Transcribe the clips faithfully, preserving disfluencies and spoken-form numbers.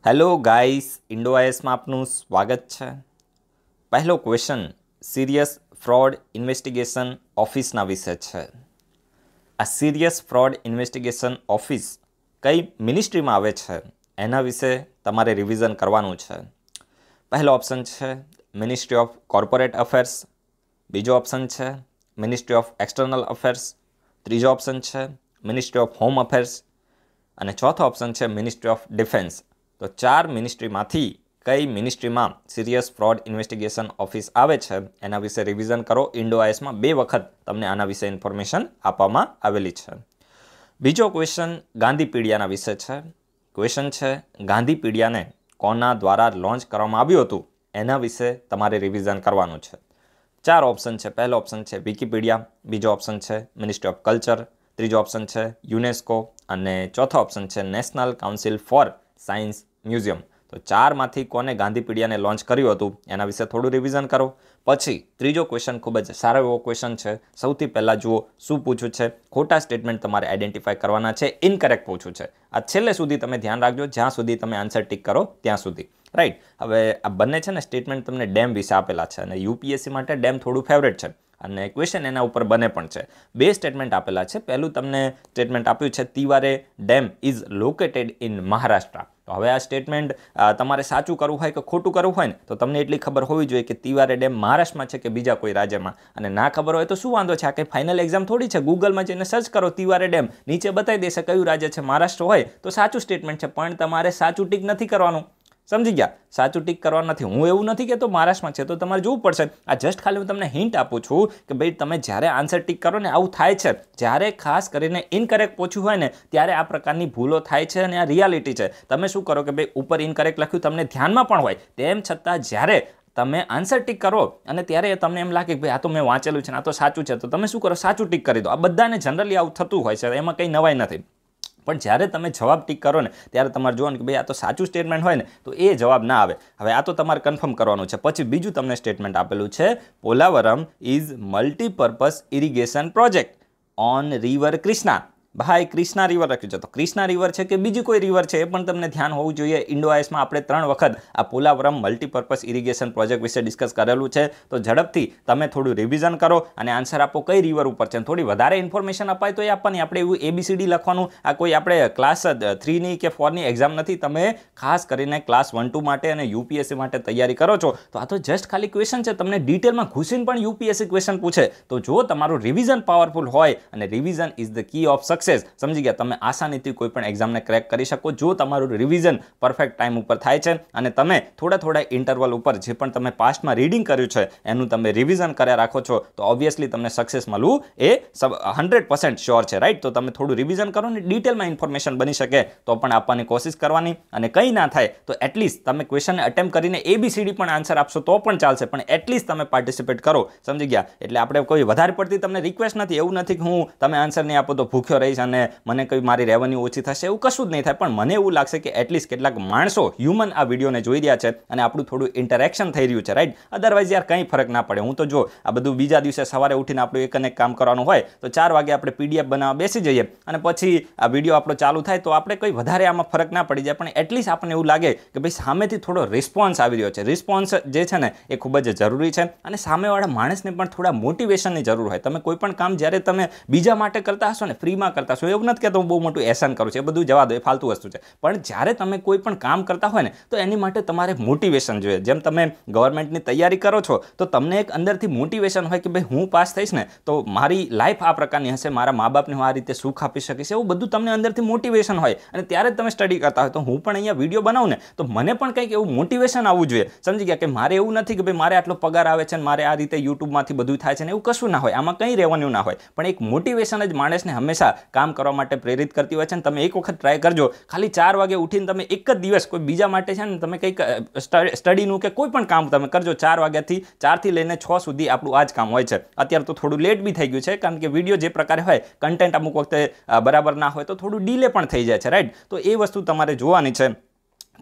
Hello guys, IndoIAS में आपનું સ્વાગત છે। પહેલો ક્વેશ્ચન સિરિયસ ફ્રોડ ઇન્વેસ્ટિગેશન ઓફિસના વિશે છે। આ સિરિયસ ફ્રોડ ઇન્વેસ્ટિગેશન ઓફિસ કઈ મિનિસ્ટ્રીમાં આવે છે એના વિશે તમારે રિવિઝન કરવાનું છે। પહેલો ઓપ્શન છે મિનિસ્ટ્રી ઓફ કોર્પોરેટ અફેર્સ, બીજો ઓપ્શન છે મિનિસ્ટ્રી ઓફ એક્સટર્નલ અફેર્સ, ત્રીજો ઓપ્શન છે મિનિસ્ટ્રી ઓફ હોમ અફેર્સ અને ચોથો ઓપ્શન છે મિનિસ્ટ્રી ઓફ ડિફેન્સ। તો ચાર મિનિસ્ટ્રીમાંથી કઈ મિનિસ્ટ્રીમાં સિરિયસ ફ્રોડ ઇન્વેસ્ટિગેશન ઓફિસ આવે છે એના વિશે રિવિઝન કરો। ઇન્ડોઆઈએસમાં બે વખત તમને આના વિશે ઇન્ફોર્મેશન આપવામાં આવેલી છે। બીજો ક્વેશ્ચન ગાંધીપીડિયાના વિશે છે। ક્વેશ્ચન છે ગાંધીપીડિયાને કોના દ્વારા લોન્ચ કરવામાં આવ્યું હતું એના વિશે તમારે રિવિઝન કરવાનું છે। ચાર ઓપ્શન છે। પહેલો ઓપ્શન છે વિકીપીડિયા, બીજો ઓપ્શન છે મિનિસ્ટ્રી ઓફ કલ્ચર, ત્રીજો ઓપ્શન છે યુનેસ્કો અને ચોથો ઓપ્શન છે national council for science museum. તો ચારમાંથી કોને ગાંધીપીડિયાને લોન્ચ કર્યું હતું એના વિશે થોડું રિવિઝન કરો। પછી ત્રીજો ક્વેશ્ચન ખૂબ જ સારો એવો ક્વેશ્ચન છે। સૌથી પહેલાં જુઓ શું પૂછ્યું છે, ખોટા સ્ટેટમેન્ટ તમારે આઈડેન્ટિફાય કરવાના છે, ઇનકરેક્ટ પૂછ્યું છે। આ છેલ્લે સુધી તમે ધ્યાન રાખજો, જ્યાં સુધી તમે આન્સર ટિક કરો ત્યાં સુધી, રાઈટ। હવે આ બંને છે ને સ્ટેટમેન્ટ તમને ડેમ વિશે આપેલા છે અને યુપીએસસી માટે ડેમ થોડું ફેવરેટ છે અને ક્વેશ્ચન એના ઉપર બને પણ છે। બે સ્ટેટમેન્ટ આપેલા છે। પહેલું તમને સ્ટેટમેન્ટ આપ્યું છે Tiware dam is located in Maharashtra. તો હવે આ સ્ટેટમેન્ટ તમારે સાચું કરવું હોય કે ખોટું કરવું હોય ને તો તમને એટલી ખબર હોવી જોઈએ કે તિવારે ડેમ મહારાષ્ટ્રમાં છે કે બીજા કોઈ રાજ્યમાં, અને ના ખબર હોય તો શું વાંધો છે, આ કંઈ ફાઇનલ એક્ઝામ થોડી છે। ગૂગલમાં જઈને સર્ચ કરો તિવારે ડેમ, નીચે બતાવી દેશે કયું રાજ્ય છે, મહારાષ્ટ્ર હોય તો સાચું સ્ટેટમેન્ટ છે, પણ તમારે સાચું ટીક નથી કરવાનું, સમજી ગયા? સાચું ટીક કરવાનું નથી। હું એવું નથી કહેતો મહારાષ્ટ્રમાં છે તો તમારે જોવું પડશે। આ જસ્ટ ખાલી હું તમને હિન્ટ આપું છું કે ભાઈ તમે જ્યારે આન્સર ટીક કરો ને આવું થાય છે, જ્યારે ખાસ કરીને ઇનકરેક્ટ પૂછ્યું હોય ને ત્યારે આ પ્રકારની ભૂલો થાય છે અને આ રિયાલિટી છે। તમે શું કરો કે ભાઈ ઉપર ઇનકરેક્ટ લખ્યું તમને ધ્યાનમાં પણ હોય, તેમ છતાં જ્યારે તમે આન્સર ટીક કરો અને ત્યારે તમને એમ લાગે કે ભાઈ આ તો મેં વાંચેલું છે ને આ તો સાચું છે, તો તમે શું કરો, સાચું ટીક કરી દો। આ બધાને જનરલી આવું થતું હોય છે, એમાં કંઈ નવાઈ નથી। પણ જ્યારે તમે જવાબ ટીક કરો ને ત્યારે તમારે જોવાનું કે ભાઈ આ તો સાચું સ્ટેટમેન્ટ હોય ને તો એ જવાબ ના આવે। હવે આ તો તમારે કન્ફર્મ કરવાનું છે। પછી બીજું તમને સ્ટેટમેન્ટ આપેલું છે Polavaram is multipurpose irrigation project on river Krishna. ભાઈ કૃષ્ણા રિવર લખ્યું છે તો કૃષ્ણા રિવર છે કે બીજી કોઈ રિવર છે એ પણ તમને ધ્યાન હોવું જોઈએ। ઇન્ડોઆઈએસમાં આપણે ત્રણ વખત આ પોલાવરમ મલ્ટીપર્પઝ ઇરિગેશન પ્રોજેક્ટ વિશે ડિસ્કસ કરેલું છે। તો ઝડપથી તમે થોડું રિવિઝન કરો અને આન્સર આપો કઈ રિવર ઉપર છે। થોડી વધારે ઇન્ફોર્મેશન અપાય તો એ આપવાની, આપણે એવું એબીસીડી લખવાનું આ કોઈ આપણે ક્લાસ થ્રીની કે ફોરની એક્ઝામ નથી। તમે ખાસ કરીને ક્લાસ વન ટુ માટે અને યુપીએસસી માટે તૈયારી કરો છો તો આ તો જસ્ટ ખાલી ક્વેશ્ચન છે, તમને ડિટેલમાં ઘૂસીને પણ યુપીએસસી ક્વેશ્ચન પૂછે તો જો તમારું રિવિઝન પાવરફુલ હોય, અને revision is the key of success, સમજી ગયા? તમે આસાનીથી કોઈ પણ એક્ઝામને ક્રેક કરી શકો જો તમારું રિવિઝન પરફેક્ટ ટાઈમ ઉપર થાય છે અને તમે થોડા થોડા ઇન્ટરવલ ઉપર જે પણ તમે પાસ્ટમાં રીડિંગ કર્યું છે એનું તમે રિવિઝન કર્યા રાખો છો તો ઓબ્વિયસલી તમને સક્સેસ મળવું એ હંડ્રેડ પર્સન્ટ શ્યોર છે, રાઈટ? તો તમે થોડું રિવિઝન કરો ને ડિટેલમાં ઇન્ફોર્મેશન બની શકે તો પણ આપવાની કોશિશ કરવાની, અને કંઈ ના થાય તો એટલીસ્ટ તમે ક્વેશ્ચનને અટેમ્પ્ટ કરીને એબીસીડી પણ આન્સર આપશો તો પણ ચાલશે, પણ એટલીસ્ટ તમે પાર્ટિસિપેટ કરો, સમજી ગયા? એટલે આપણે કોઈ વધારે પડતી તમને રિક્વેસ્ટ નથી, એવું નથી કે હું તમે આન્સર નહીં આપો તો ભૂખ્યો રહીશ અને મને કોઈ મારી રેવન્યુ ઓછી થશે, એવું કશું જ નહીં થાય। પણ મને એવું લાગશે કે એટલીસ્ટ કેટલાક માણસો હ્યુમન આ વિડીયોને જોઈ રહ્યા છે અને આપણું થોડું ઇન્ટરેક્શન થઈ રહ્યું છે, રાઈટ? અદરવાઇઝ યાર કંઈ ફરક ના પડે। હું તો જો આ બધું બીજા દિવસે સવારે ઉઠીને આપણું એક અને એક કામ કરવાનું હોય તો ચાર વાગે આપણે પીડીએફ બનાવવા બેસી જઈએ અને પછી આ વિડીયો આપણો ચાલુ થાય તો આપણે કોઈ વધારે આમાં ફરક ના પડી જાય, પણ એટલીસ્ટ આપણને એવું લાગે કે ભાઈ સામેથી થોડો રિસ્પોન્સ આવી રહ્યો છે। રિસ્પોન્સ જે છે ને એ ખૂબ જ જરૂરી છે અને સામેવાળા માણસને પણ થોડા મોટિવેશનની જરૂર હોય। તમે કોઈ પણ કામ જ્યારે તમે બીજા માટે કરતા હશો ને, ફ્રીમાં કરતા હશો, એવું નથી કે હું બહુ મોટું એહસાન કરું છું, એ બધું જવા દો, એ ફાલતુ વસ્તુ છે, પણ જ્યારે તમે કોઈ પણ કામ કરતા હોય ને તો એની માટે તમારે મોટિવેશન જોઈએ। જેમ તમે ગવર્મેન્ટની તૈયારી કરો છો તો તમને એક અંદરથી મોટિવેશન હોય કે ભાઈ હું પાસ થઈશ ને તો મારી લાઈફ આ પ્રકારની હશે, મારા મા બાપને હું આ રીતે સુખ આપી શકીશ, એવું બધું તમને અંદરથી મોટિવેશન હોય અને ત્યારે જ તમે સ્ટડી કરતા હોય। તો હું પણ અહીંયા વિડીયો બનાવું ને તો મને પણ કંઈક એવું મોટિવેશન આવવું જોઈએ, સમજી ગયા? કે મારે એવું નથી કે ભાઈ મારે આટલો પગાર આવે છે ને મારે આ રીતે યુટ્યુબમાંથી બધું થાય છે ને, એવું કશું ના હોય, આમાં કંઈ રેવન્યુ ના હોય, પણ એક મોટિવેશન જ માણસને હંમેશા કામ કરવા માટે પ્રેરિત કરતી હોય છે। ને તમે એક વખત ટ્રાય કરજો, ખાલી ચાર વાગે ઉઠીને તમે એક જ દિવસ કોઈ બીજા માટે છે ને તમે કંઈક સ્ટડીનું કે કોઈ પણ કામ તમે કરજો, ચાર વાગ્યાથી ચારથી લઈને છ સુધી આપણું આ જ કામ હોય છે। અત્યારે તો થોડું લેટ બી થઈ ગયું છે કારણ કે વિડીયો જે પ્રકારે હોય કન્ટેન્ટ અમુક વખતે બરાબર ના હોય તો થોડું ડીલે પણ થઈ જાય છે, રાઈટ? તો એ વસ્તુ તમારે જોવાની છે।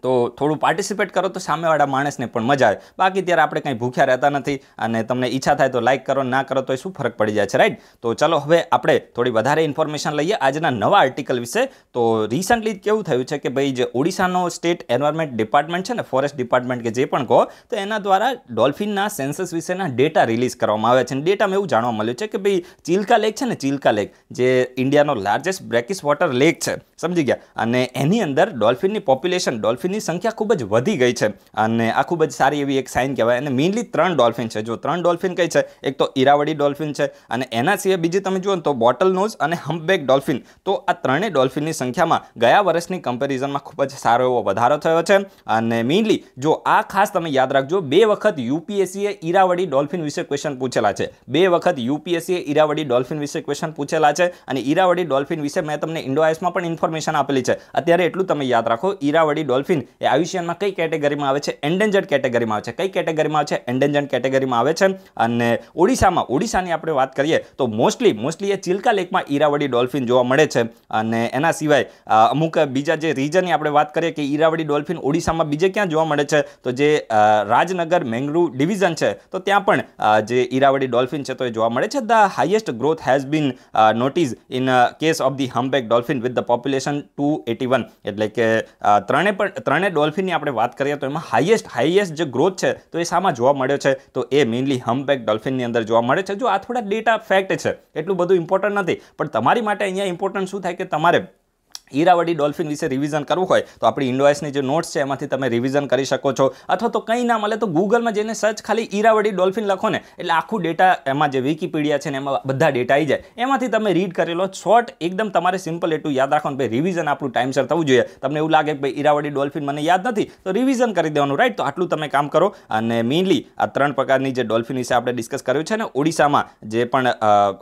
તો થોડું પાર્ટિસિપેટ કરો તો સામેવાળા માણસને પણ મજા આવે. બાકી ત્યારે આપણે કંઈ ભૂખ્યા રહેતા નથી અને તમને ઈચ્છા થાય તો લાઇક કરો, ના કરો તો શું ફરક પડી જાય છે, રાઈટ. તો ચલો હવે આપણે થોડી વધારે ઇન્ફોર્મેશન લઈએ આજના નવા આર્ટિકલ વિશે. તો રિસન્ટલી કેવું થયું છે કે ભાઈ જે ઓડિશાનો સ્ટેટ એન્વાયરમેન્ટ ડિપાર્ટમેન્ટ છે ને, ફોરેસ્ટ ડિપાર્ટમેન્ટ કે જે પણ કહો, તો એના દ્વારા ડોલ્ફિનના સેન્સસ વિશેના ડેટા રિલીઝ કરવામાં આવ્યા છે. અને ડેટામાં એવું જાણવા મળ્યું છે કે ભાઈ ચિલ્કા લેક છે ને, ચિલ્કા લેક જે ઇન્ડિયાનો લાર્જેસ્ટ બ્રેકિશ વોટર લેક છે, સમજી ગયા, અને એની અંદર ડોલ્ફિનની પોપ્યુલેશન, ડોલ્ફિનની સંખ્યા ખૂબ જ વધી ગઈ છે. અને આ ખૂબ જ સારી એવી એક સાઇન કહેવાય. અને મેઇનલી ત્રણ ડોલ્ફિન છે. જો ત્રણ ડોલ્ફિન કઈ છે, એક તો ઈરાવડી ડોલ્ફિન છે, અને એના સિવાય બીજી તમે જુઓ તો બોટલ નોઝ અને હમ્પબેક ડોલ્ફિન. તો આ ત્રણેય ડોલ્ફિનની સંખ્યામાં ગયા વર્ષની કમ્પેરિઝનમાં ખૂબ જ સારો એવો વધારો થયો છે. અને મેઇનલી જો આ ખાસ તમે યાદ રાખજો, બે વખત યુપીએસસીએ ઈરાવડી ડોલ્ફિન વિશે ક્વેશ્ચન પૂછેલા છે. બે વખત યુપીએસસીએ ઈરાવડી ડોલ્ફિન વિશે ક્વેશ્ચન પૂછેલા છે. અને ઈરાવડી ડોલ્ફિન વિશે મેં તમને ઇન્ડોઆઈએસમાં પણ ઇન્ફોર્મેશન આપેલી છે. અત્યારે એટલું તમે યાદ રાખો, ઈરાવડી ડોલ્ફિન એ આયુષ્યનમાં કઈ કેટેગરીમાં આવે છે? એન્ડેન્જર્ડ કેટેગરીમાં આવે છે. કઈ કેટેગરીમાં આવે છે? એન્ડેન્જર્ડ કેટેગરીમાં આવે છે. અને ઓડિશામાં, ઓડિશાની આપણે વાત કરીએ તો મોસ્ટલી મોસ્ટલી એ ચિલ્કા લેકમાં ઈરાવડી ડોલ્ફિન જોવા મળે છે. અને એના સિવાય અમુક બીજા જે રીજનની આપણે વાત કરીએ કે ઈરાવડી ડોલ્ફિન ઓડિશામાં બીજે ક્યાં જોવા મળે છે, તો જે રાજનગર મેંગલુ ડિવિઝન છે, તો ત્યાં પણ જે ઈરાવડી ડોલ્ફિન છે તો એ જોવા મળે છે. The highest growth has been notice in case of the humpback dolphin with the population to eighty one. એટલે કે ત્રણે પણ ત્રણેય ડોલ્ફિનની આપણે વાત કરીએ તો એમાં હાઈએસ્ટ હાઈએસ્ટ જે ગ્રોથ છે તો એ શામાં જોવા મળ્યો છે, તો એ મેઇનલી હમ્પબેક ડોલ્ફિનની અંદર જોવા મળે છે. જો આ થોડા ડેટા ફેક્ટ છે, એટલું બધું ઇમ્પોર્ટન્ટ નથી, પણ તમારી માટે અહીંયા ઇમ્પોર્ટન્ટ શું થાય કે તમારે ઈરાવડી ડોલ્ફિન વિશે રિવિઝન કરવું હોય તો આપણી ઇન્ડોઆઈએસની જે નોટ્સ છે એમાંથી તમે રિવિઝન કરી શકો છો. અથવા તો કંઈ ના મળે તો ગૂગલમાં જઈને સર્ચ ખાલી ઈરાવડી ડોલ્ફિન લખો ને, એટલે આખું ડેટા એમાં જે વિકીપીડિયા છે ને એમાં બધા ડેટા આવી જાય. એમાંથી તમે રીડ કરી લો. શોર્ટ એકદમ તમારે સિમ્પલ એટલું યાદ રાખવાનું, ભાઈ રિવિઝન આપણું ટાઈમસર થવું જોઈએ. તમને એવું લાગે કે ભાઈ ઈરાવડી ડોલ્ફિન મને યાદ નથી તો રિવિઝન કરી દેવાનું, રાઈટ. તો આટલું તમે કામ કરો. અને મેઇનલી આ ત્રણ પ્રકારની જે ડોલ્ફિન વિશે આપણે ડિસ્કસ કર્યું છે ને, ઓડિશામાં જે પણ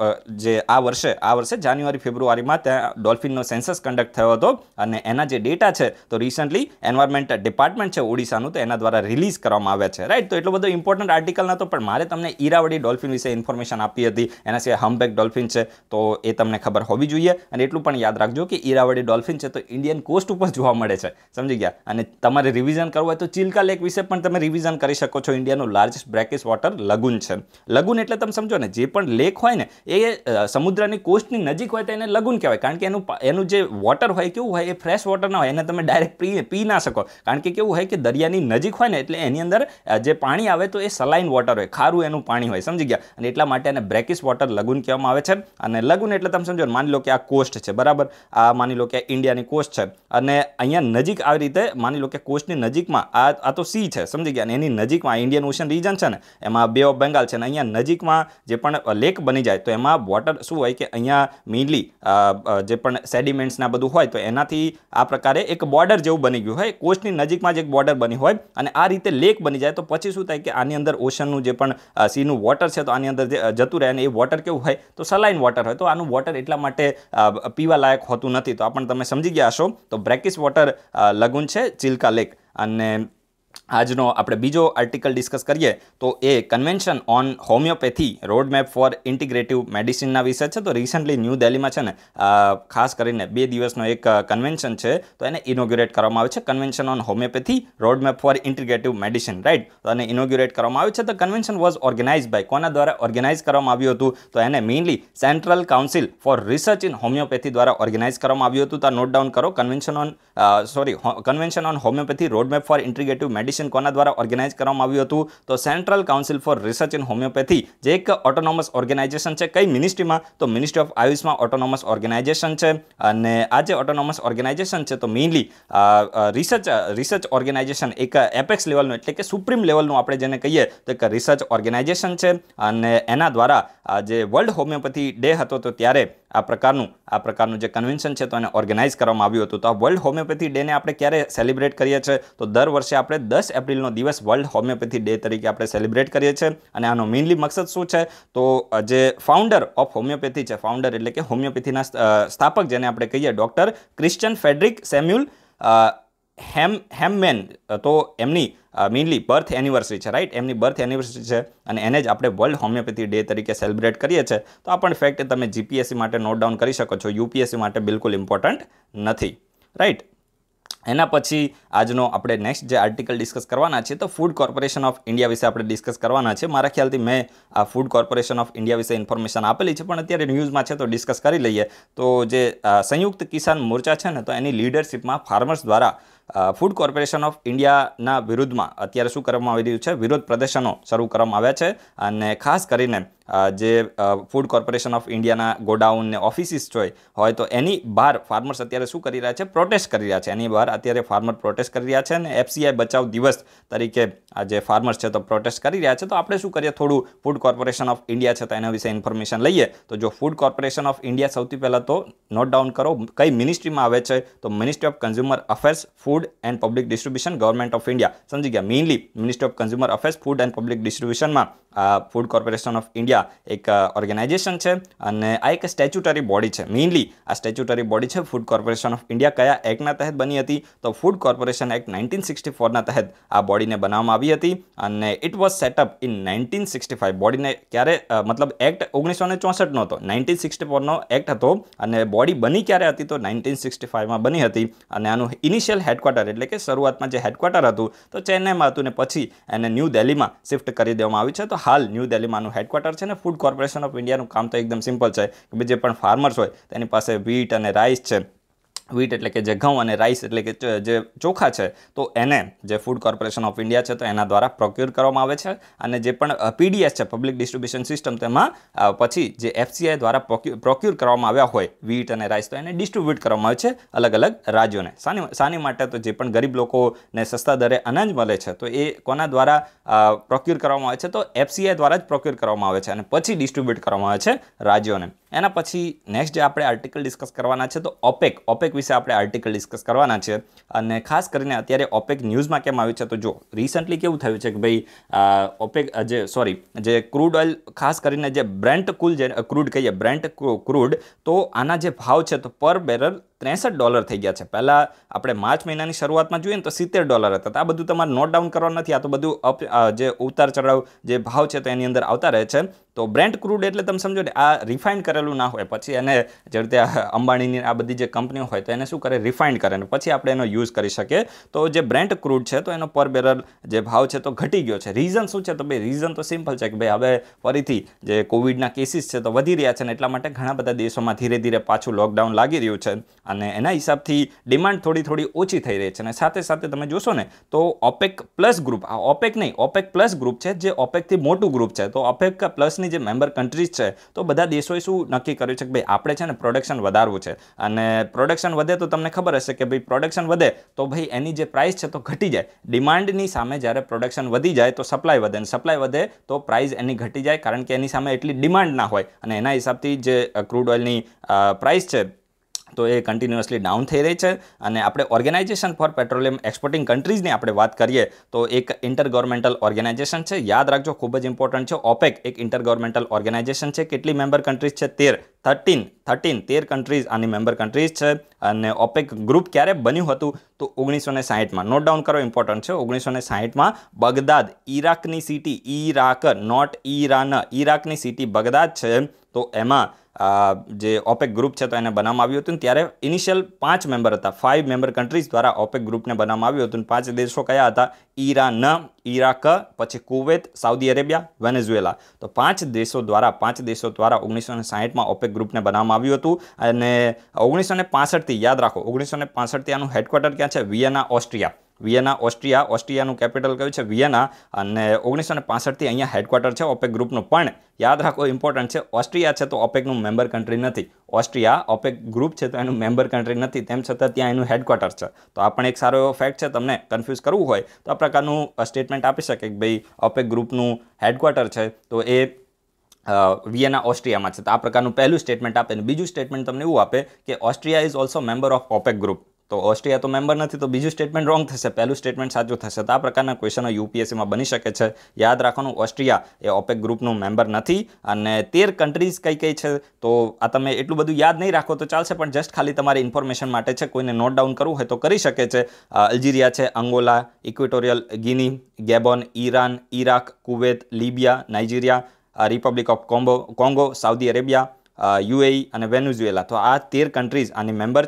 જે આ વર્ષે આ વર્ષે જાન્યુઆરી ફેબ્રુઆરીમાં ત્યાં ડોલ્ફિનનો સેન્સસ કન્ડક્ટ થયો હતો. અને એના જે ડેટા છે તો રિસન્ટલી એન્વાયરમેન્ટ ડિપાર્ટમેન્ટ છે ઓડિશાનું, તો એના દ્વારા રિલીઝ કરવામાં આવ્યા છે, રાઈટ. તો એટલો બધો ઇમ્પોર્ટન્ટ આર્ટિકલ નહોતો, પણ મારે તમને ઈરાવડી ડોલ્ફિન વિશે ઇન્ફોર્મેશન આપી હતી. એના સિવાય હમ્પબેક ડોલ્ફિન છે તો એ તમને ખબર હોવી જોઈએ. અને એટલું પણ યાદ રાખજો કે ઈરાવડી ડોલ્ફિન છે તો ઇન્ડિયન કોસ્ટ ઉપર જોવા મળે છે, સમજી ગયા. અને તમારે રિવિઝન કરવું હોય તો ચિલ્કા લેક વિશે પણ તમે રિવિઝન કરી શકો છો. ઇન્ડિયાનું લાર્જેસ્ટ બ્રેકિશ વોટર લગુન છે. લગુન એટલે તમે સમજો ને, જે પણ લેક હોય ને એ સમુદ્રની કોસ્ટની નજીક હોય તો એને લગુન કહેવાય. કારણ કે એનું એનું જે વોટર હોય કેવું હોય, એ ફ્રેશ વોટર ના હોય, એને તમે ડાયરેક્ટ પી પી ના શકો. કારણ કે કેવું હોય કે દરિયાની નજીક હોય ને એટલે એની અંદર જે પાણી આવે તો એ સલાઇન વોટર હોય, ખારું એનું પાણી હોય, સમજી ગયા. અને એટલા માટે એને બ્રેકિશ વોટર લગુન કહેવામાં આવે છે. અને લગુન એટલે તમે સમજો, માની લો કે આ કોસ્ટ છે, બરાબર, આ માની લો કે ઇન્ડિયાની કોસ્ટ છે, અને અહીંયા નજીક આવી રીતે માની લો કે કોસ્ટની નજીકમાં આ આ તો સી છે, સમજી ગયા. અને એની નજીકમાં ઇન્ડિયન ઓશન રીજન છે ને, એમાં બે ઓફ બેંગાલ છે, ને અહીંયા નજીકમાં જે પણ લેક બની જાય તો એમાં વોટર શું હોય કે અહીંયા મેઇનલી જે પણ સેડિમેન્ટ્સ ના બધું હોય તો એનાથી આ પ્રકારે એક બોર્ડર જેવું બની ગયું હોય, કોસ્ટની નજીકમાં જ એક બોર્ડર બની હોય. અને આ રીતે લેક બની જાય તો પછી શું થાય કે આની અંદર ઓશનનું જે પણ સીનું વોટર છે તો આની અંદર જતું રહે, અને એ વોટર કેવું હોય તો સલાઇન વોટર હોય. તો આનું વોટર એટલા માટે પીવા લાયક હોતું નથી. તો આપણે તમે સમજી ગયા હશો. તો બ્રેકિશ વોટર લગુન છે ચિલ્કા લેક. અને આજનો આપણે બીજો આર્ટિકલ ડિસ્કસ કરીએ તો એ convention on homeopathy road map for integrative મેડિસિનના વિશે છે. તો રિસન્ટલી ન્યૂ દિલ્હીમાં છે ને ખાસ કરીને બે દિવસનો એક કન્વેન્શન છે તો એને ઇનોગ્યુરેટ કરવામાં આવે છે. Convention on homeopathy road map for integrative medicine, right. તો એને ઇનોગ્યુરેટ કરવામાં આવ્યું છે. તો કન્વેન્શન વોઝ ઓર્ગેનાઇઝ બાય, કોના દ્વારા ઓર્ગેનાઇઝ કરવામાં આવ્યું હતું? તો એને mainly central council for research in homeopathy દ્વારા ઓર્ગેનાઇઝ કરવામાં આવ્યું હતું. તો નોટ ડાઉન કરો, convention on sorry convention on homeopathy road map for integrative medicine કોના દ્વારા ઓર્ગેનાઇઝ કરવામાં આવ્યું હતું? તો central council for research in homeopathy, જે એક ઓટોનોમસ ઓર્ગેનાઇઝેશન છે. કઈ મિનિસ્ટ્રીમાં? તો મિનિસ્ટ્રી ઓફ આયુષમાં ઓટોનોમસ ઓર્ગેનાઇઝેશન છે. અને આ જે ઓટોનોમસ ઓર્ગેનાઇઝેશન છે તો મેઇનલી રિસર્ચ રિસર્ચ ઓર્ગેનાઇઝેશન એક એપેક્સ લેવલનું એટલે કે સુપ્રીમ લેવલનું આપણે જેને કહીએ તો એક રિસર્ચ ઓર્ગેનાઇઝેશન છે. અને એના દ્વારા જે વર્લ્ડ હોમિયોપેથી ડે હતો તો ત્યારે આ પ્રકારનું આ પ્રકારનું જે કન્વેન્શન છે તો એને ઓર્ગેનાઇઝ કરવામાં આવ્યું હતું. તો આ વર્લ્ડ હોમિયોપેથી ડેને આપણે ક્યારે સેલિબ્રેટ કરીએ છીએ? તો દર વર્ષે આપણે દસ એપ્રિલનો દિવસ વર્લ્ડ હોમિયોપેથી ડે તરીકે આપણે સેલિબ્રેટ કરીએ છીએ. અને આનો મેઇનલી મકસદ શું છે? તો જે ફાઉન્ડર ઓફ હોમિયોપેથી છે, ફાઉન્ડર એટલે કે હોમિયોપેથીના સ્થાપક જેને આપણે કહીએ ડૉક્ટર ક્રિશ્ચિયન ફેડરિક સેમ્યુઅલ હેમ હેમમેન, તો એમની મેઇનલી બર્થ એનિવર્સરી છે, રાઈટ. એમની બર્થ એનિવર્સરી છે અને એને જ આપણે વર્લ્ડ હોમિયોપેથી ડે તરીકે સેલિબ્રેટ કરીએ છીએ. તો આ પણ ફેક્ટ તમે જીપીએસસી માટે નોટ ડાઉન કરી શકો છો. યુપીએસસી માટે બિલકુલ ઇમ્પોર્ટન્ટ નથી, રાઈટ. એના પછી આજનો આપણે નેક્સ્ટ જે આર્ટિકલ ડિસ્કસ કરવાના છે તો ફૂડ કોર્પોરેશન ઓફ ઇન્ડિયા વિશે આપણે ડિસ્કસ કરવાના છે. મારા ખ્યાલથી મેં આ ફૂડ કોર્પોરેશન ઓફ ઇન્ડિયા વિશે ઇન્ફોર્મેશન આપેલી છે, પણ અત્યારે ન્યૂઝમાં છે તો ડિસ્કસ કરી લઈએ. તો જે સંયુક્ત કિસાન મોરચા છે ને, તો એની લીડરશિપમાં ફાર્મર્સ દ્વારા ફૂડ કોર્પોરેશન ઓફ ઇન્ડિયાના વિરુદ્ધમાં અત્યારે શું કરવામાં આવી રહ્યું છે, વિરોધ પ્રદર્શનો શરૂ કરવામાં આવ્યા છે. અને ખાસ કરીને જે ફૂડ કોર્પોરેશન ઓફ ઇન્ડિયાના ગોડાઉન ને ઓફિસીસ હોય હોય તો એની બહાર ફાર્મર્સ અત્યારે શું કરી રહ્યા છે, પ્રોટેસ્ટ કરી રહ્યા છે. એની બહાર અત્યારે ફાર્મર પ્રોટેસ્ટ કરી રહ્યા છે અને એફસીઆઈ બચાવ દિવસ તરીકે આ જે ફાર્મર્સ છે તો પ્રોટેસ્ટ કરી રહ્યા છે. તો આપણે શું કરીએ, થોડું ફૂડ કોર્પોરેશન ઓફ ઇન્ડિયા છે તો એના વિશે ઇન્ફોર્મેશન લઈએ. તો જો ફૂડ કોર્પોરેશન ઓફ ઇન્ડિયા સૌથી પહેલાં તો નોટ ડાઉન કરો કઈ મિનિસ્ટ્રીમાં આવે છે, તો ministry of consumer affairs, food and public distribution, government of India. સમજી ગયા, mainly ministry of consumer affairs, food and public ડિસ્ટ્રીબ્યુશનમાં આ ફૂડ કોર્પોરેશન ઓફ ઇન્ડિયા એક ઓર્ગેનાઇઝેશન છે અને આ એક સ્ટેચ્યુટરી બોડી છે. મેઇનલી આ સ્ટેચ્યુટરી બોડી છે ફૂડ કોર્પોરેશન ઓફ ઇન્ડિયા કયા એક્ટના તહેત બની હતી, તો food corporation act nineteen sixty ફોરના તહેત આ બોડીને બનાવવામાં આવી હતી અને it was setup in nineteen sixty five. બોડીને ક્યારે મતલબ એક્ટ ઓગણીસો ને ચોસઠનો હતો, નાઇન્ટીન સિક્સટી ફોરનો એક્ટ હતો અને બોડી બની ક્યારે હતી, તો નાઇન્ટીન સિક્સટી ફાઇવમાં બની હતી. અને આનું ઇનિશિયલ હેડક્વાર્ટર એટલે કે શરૂઆતમાં જે હેડક્વાર્ટર હતું તો ચેન્નાઈમાં હતું ને પછી એને ન્યૂ દિલ્હીમાં શિફ્ટ કરી દેવામાં આવ્યું છે. તો હાલ ન્યૂ દિલ્હીમાં આનું હેડક્વાર્ટર છે ને ફૂડ કોર્પોરેશન ઓફ ઇન્ડિયાનું કામ તો એકદમ સિમ્પલ છે કે જે પણ ફાર્મર્સ હોય તેની પાસે વીટ અને રાઈસ છે, વીટ એટલે કે જે ઘઉં અને રાઈસ એટલે કે જે ચોખા છે, તો એને જે ફૂડ કોર્પોરેશન ઓફ ઇન્ડિયા છે તો એના દ્વારા પ્રોક્યોર કરવામાં આવે છે. અને જે પણ પીડીએસ છે, પબ્લિક ડિસ્ટ્રીબ્યુશન સિસ્ટમ, તેમાં પછી જે એફસીઆઈ દ્વારા પ્રોક્યોર કરવામાં આવ્યા હોય વીટ અને રાઈસ, તો એને ડિસ્ટ્રીબ્યુટ કરવામાં આવે છે અલગ અલગ રાજ્યોને. સાની સાની માટે તો જે પણ ગરીબ લોકોને સસ્તા દરે અનાજ મળે છે તો એ કોના દ્વારા પ્રોક્યોર કરવામાં આવે છે, તો એફસીઆઈ દ્વારા જ પ્રોક્યોર કરવામાં આવે છે અને પછી ડિસ્ટ્રીબ્યુટ કરવામાં આવે છે રાજ્યોને. એના પછી નેક્સ્ટ જે આપણે આર્ટિકલ ડિસ્કસ કરવાના છે તો ઓપેક ઓપેક વિશે આપણે આર્ટિકલ ડિસ્કસ કરવાના છે. અને ખાસ કરીને અત્યારે ઓપેક ન્યૂઝમાં કેમ આવ્યું છે, તો જો રિસન્ટલી કેવું થયું છે કે ભાઈ ઓપેક જે સોરી જે ક્રૂડ ઓઇલ, ખાસ કરીને જે બ્રેન્ટ કુલ જે ક્રૂડ કહીએ બ્રેન્ટ ક્રૂડ, તો આના જે ભાવ છે તો પર બેરલ ત્રેસઠ ડોલર થઈ ગયા છે. પહેલાં આપણે માર્ચ મહિનાની શરૂઆતમાં જોઈએ ને તો સિત્તેર ડોલર હતા. આ બધું તમારે નોટ ડાઉન કરવા નથી, આ તો બધું અપ જે ઉતાર ચઢાવ જે ભાવ છે તો એની અંદર આવતા રહે છે. તો બ્રેન્ટ ક્રૂડ એટલે તમે સમજો ને આ રિફાઇન્ડ કરેલું ના હોય, પછી એને જે રીતે અંબાણીની આ બધી જે કંપનીઓ હોય તો એને શું કરે, રિફાઇન્ડ કરે ને પછી આપણે એનો યુઝ કરી શકીએ. તો જે બ્રેન્ટ ક્રૂડ છે તો એનો પર બેરલ જે ભાવ છે તો ઘટી ગયો છે. રીઝન શું છે, તો ભાઈ રીઝન તો સિમ્પલ છે કે ભાઈ હવે ફરીથી જે કોવિડના કેસીસ છે તો વધી રહ્યા છે ને એટલા માટે ઘણા બધા દેશોમાં ધીરે ધીરે પાછું લોકડાઉન લાગી રહ્યું છે અને એના હિસાબથી ડિમાન્ડ થોડી થોડી ઓછી થઈ રહી છે. અને સાથે સાથે તમે જોશો ને તો ઓપેક પ્લસ ગ્રુપ, આ ઓપેક નહીં ઓપેક પ્લસ ગ્રુપ છે જે ઓપેકથી મોટું ગ્રુપ છે. તો ઓપેક પ્લસની જે મેમ્બર કન્ટ્રીઝ છે તો બધા દેશોએ શું નક્કી કર્યું છે કે ભાઈ આપણે છે ને પ્રોડક્શન વધારવું છે અને પ્રોડક્શન વધે તો તમને ખબર હશે કે ભાઈ પ્રોડક્શન વધે તો ભાઈ એની જે પ્રાઇસ છે તો ઘટી જાય. ડિમાન્ડની સામે જ્યારે પ્રોડક્શન વધી જાય તો સપ્લાય વધે અને સપ્લાય વધે તો પ્રાઇસ એની ઘટી જાય, કારણ કે એની સામે એટલી ડિમાન્ડ ના હોય અને એના હિસાબથી જે ક્રૂડ ઓઇલની પ્રાઇસ છે તો એ કન્ટિન્યુઅસલી ડાઉન થઈ રહી છે. અને આપણે ઓર્ગેનાઇઝેશન ફોર પેટ્રોલિયમ એક્સપોર્ટિંગ કન્ટ્રીઝની આપણે વાત કરીએ તો એક ઇન્ટર ગવર્મેન્ટલ ઓર્ગેનાઇઝેશન છે. યાદ રાખજો, ખૂબ જ ઇમ્પોર્ટન્ટ છે. ઓપેક એક ઇન્ટર ગવર્મેન્ટલ ઓર્ગેનાઇઝેશન છે. કેટલી મેમ્બર કન્ટ્રીઝ છે? તેર થર્ટીન થર્ટીન તેર કન્ટ્રીઝ આની મેમ્બર કન્ટ્રીઝ છે. અને ઓપેક ગ્રુપ ક્યારે બન્યું હતું, તો ઓગણીસો ને સાહીઠમાં. નોટ ડાઉન કરો, ઇમ્પોર્ટન્ટ છે. ઓગણીસો ને સાહીઠમાં બગદાદ, ઈરાકની સિટી, ઈરાક નોટ ઈરાન, ઈરાકની સિટી બગદાદ છે. તો એમાં જે ઓપેક ગ્રુપ છે તો એને બનાવવામાં આવ્યું હતું. ત્યારે ઇનિશિયલ પાંચ મેમ્બર હતા, ફાઇવ મેમ્બર કન્ટ્રીઝ દ્વારા ઓપેક ગ્રુપને બનાવવામાં આવ્યું હતું. પાંચ દેશો કયા હતા? ઈરાન, ઈરાક, પછી કુવૈત, સાઉદી અરેબિયા, વેનેઝુએલા. તો પાંચ દેશો દ્વારા પાંચ દેશો દ્વારા ઓગણીસો ને સાહીઠમાં ઓપેક ગ્રુપને બનાવવામાં આવ્યું હતું. અને ઓગણીસો ને પાસઠથી યાદ રાખો, ઓગણીસો ને પાસઠથી આનું હેડક્વાર્ટર ક્યાં છે? Vienna, Austria. વિયેના ઓસ્ટ્રિયા, ઓસ્ટ્રિયાનું કેપિટલ કયું છે? વિયેના. અને ઓગણીસો ને પાસઠથી અહીંયા હેડક્વાર્ટર છે ઓપેક ગ્રુપનું. પણ યાદ રાખો, ઇમ્પોર્ટન્ટ છે, ઓસ્ટ્રિયા છે તો ઓપેકનું મેમ્બર કન્ટ્રી નથી. ઓસ્ટ્રિયા ઓપેક ગ્રુપ છે તો એનું મેમ્બર કન્ટ્રી નથી, તેમ છતાં ત્યાં એનું હેડક્વાર્ટર છે. તો આ પણ એક સારો એવો ફેક્ટ છે. તમને કન્ફ્યુઝ કરવું હોય તો આ પ્રકારનું સ્ટેટમેન્ટ આપી શકે કે ભાઈ ઓપેક ગ્રુપનું હેડક્વાર્ટર છે તો એ વિયેના ઓસ્ટ્રિયામાં છે. તો આ પ્રકારનું પહેલું સ્ટેટમેન્ટ આપે. અને બીજું સ્ટેટમેન્ટ તમને એવું આપે કે Austria is also member of OPEC group. તો ઓસ્ટ્રિયા તો મેમ્બર નથી, તો બીજું સ્ટેટમેન્ટ રોંગ થશે, પહેલું સ્ટેટમેન્ટ સાચું થશે. તો આ પ્રકારના ક્વેશ્ચનો યુપીએસસીમાં બની શકે છે. યાદ રાખવાનું, ઓસ્ટ્રિયા એ ઓપેક ગ્રુપનું મેમ્બર નથી. અને તેર કન્ટ્રીઝ કઈ કઈ છે તો આ તમે એટલું બધું યાદ નહીં રાખો તો ચાલશે, પણ જસ્ટ ખાલી તમારી ઇન્ફોર્મેશન માટે છે. કોઈને નોટ ડાઉન કરવું હોય તો કરી શકે છે. અલ્જીરિયા છે, Angola, Equatorial Guinea, Gabon, Iran, Iraq, Kuwait, Libya, Nigeria, Republic of Congo, Congo, Saudi Arabia, UAE અને વેનેઝુએલા. તો આ તેર કન્ટ્રીઝ આની મેમ્બર છે.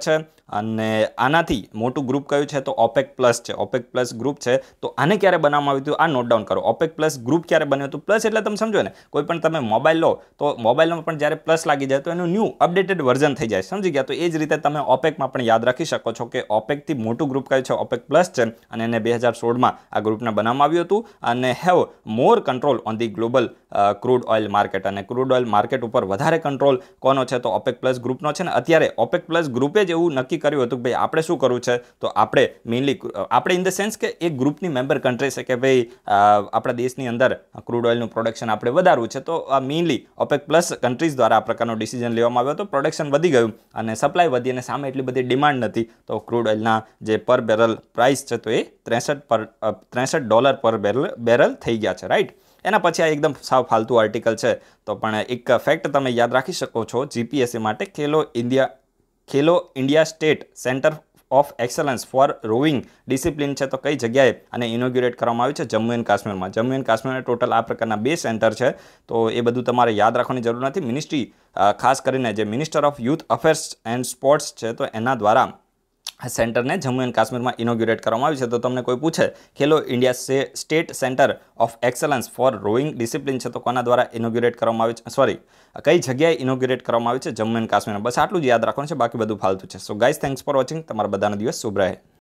અને આનાથી મોટું ગ્રુપ કયું છે તો ઓપેક પ્લસ છે. ઓપેક પ્લસ ગ્રુપ છે. તો આને ક્યારે બનાવવામાં આવ્યું હતું આ નોટ ડાઉન કરો. ઓપેક પ્લસ ગ્રુપ ક્યારે બન્યું હતું? પ્લસ એટલે તમે સમજો ને, કોઈ પણ તમે મોબાઈલ લો તો મોબાઈલમાં પણ જ્યારે પ્લસ લાગી જાય તો એનું ન્યૂ અપડેટેડ વર્ઝન થઈ જાય. સમજી ગયા? તો એ જ રીતે તમે ઓપેકમાં પણ યાદ રાખી શકો છો કે ઓપેકથી મોટું ગ્રુપ કયું છે? ઓપેક પ્લસ છે. અને એને બે હજાર સોળમાં આ ગ્રુપને બનાવવામાં આવ્યું હતું અને have more control on the global crude oil market. અને ક્રૂડ ઓઇલ માર્કેટ ઉપર વધારે કંટ્રોલ કોનો છે તો ઓપેક પ્લસ ગ્રુપનો છે. ને અત્યારે ઓપેક પ્લસ ગ્રુપે જ એવું નક્કી કર્યું હતું કે ભાઈ આપણે શું કરવું છે તો આપણે મેઇનલી આપણે ઇન ધ સેન્સ કે એક ગ્રુપની મેમ્બર કન્ટ્રી છે કે ભાઈ આપણા દેશની અંદર ક્રૂડ ઓઇલનું પ્રોડક્શન આપણે વધારવું છે. તો આ મેઇનલી ઓપેક પ્લસ કન્ટ્રીઝ દ્વારા આ પ્રકારનો ડિસિઝન લેવામાં આવ્યો હતો. પ્રોડક્શન વધી ગયું અને સપ્લાય વધી અને સામે એટલી બધી ડિમાન્ડ નથી. તો ક્રૂડ ઓઇલના જે પર બેરલ પ્રાઇસ છે તો એ ત્રેસઠ પર ત્રેસઠ ડોલર પર બેરલ બેરલ થઈ ગયા છે. રાઈટ. એના પછી આ એકદમ સાવ ફાલતુ આર્ટિકલ છે. તો પણ એક ફેક્ટ તમે યાદ રાખી શકો છો જીપીએસસી માટે, Khelo India Khelo India state centre of excellence for rowing discipline છે તો કઈ જગ્યાએ આને ઇનોગ્યુરેટ કરવામાં આવ્યું છે? જમ્મુ એન્ડ કાશ્મીરમાં. જમ્મુ એન્ડ કાશ્મીરમાં ટોટલ આ પ્રકારના બે સેન્ટર છે. તો એ બધું તમારે યાદ રાખવાની જરૂર નથી. મિનિસ્ટ્રી ખાસ કરીને જે minister of youth affairs and sports છે તો એના દ્વારા આ સેન્ટરને જમ્મુ એન્ડ કાશ્મીરમાં ઇનોગ્યુરેટ કરવામાં આવ્યું છે. તો તમને કોઈ પૂછે Khelo India state centre of excellence for rowing discipline છે તો કોના દ્વારા ઇનોગ્યુરેટ કરવામાં આવ્યું છે? સોરી, કઈ જગ્યાએ ઇનોગ્યુરેટ કરવામાં આવ્યું છે? જમ્મુ એન્ડ કાશ્મીરમાં. બસ આટલું જ યાદ રાખવાનું છે, બાકી બધું ફાલતું છે. So guys, thanks for watching. તમારા બધાનો દિવસ શુભ રહે.